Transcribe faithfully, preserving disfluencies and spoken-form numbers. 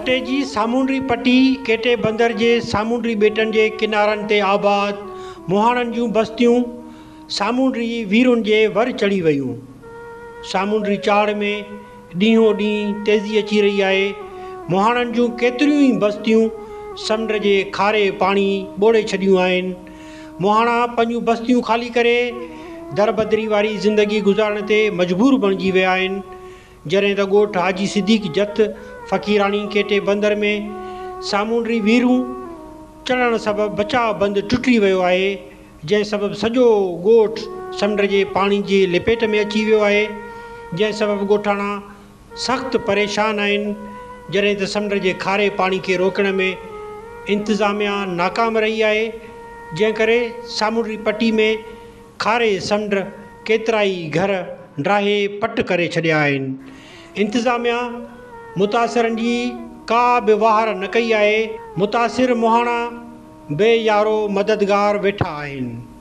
अटे जी सामूंडी पट्टी केटे बंदर जे सामूंडी ॿेटनि जे किनारनि ते आबाद मुहाणनि जूं बस्तियूं सामूंडी वीरुनि जे वर चढ़ी वियूं। सामूंडी चाड़ में ॾींहों ॾींहुं तेज़ी अची रही आहे। मुहाणनि जूं केतिरियूं ई बस्तियूं समुंड जे खारे पाणी ॿोड़े छॾियूं आहिनि। मुहाणा पंहिंजूं बस्तियूं ख़ाली करे दरबदरी वारी ज़िंदगी गुज़ारण ते मजबूर बणिजी विया आहिनि। जॾहिं त ॻोठु हाजी सिद्दीक़ जथ फ़क़ीराणी केटे बंदर में सामूंडी वीरूं चढ़ण सबबि बचाव बंदि टुटी वियो आहे, जंहिं सबबि सॼो ॻोठु समुंड जे पाणी जे लपेट में अची वियो आहे, जंहिं सबबि ॻोठाणा सख़्तु परेशान आहिनि। जॾहिं त समुंड जे खारे पाणी खे रोकण में इंतिज़ामिया नाकाम रही आहे, जंहिं करे सामूंडी पट्टी में खारे समुंड केतिरा ई घर ड्राहे पट करे छॾिया आहिनि। इंतिज़ामिया मुतासिरनि जी का बि वाहर न कई आहे। मुतासिर मुहाणा बेयारो मददगार वेठा आहिनि।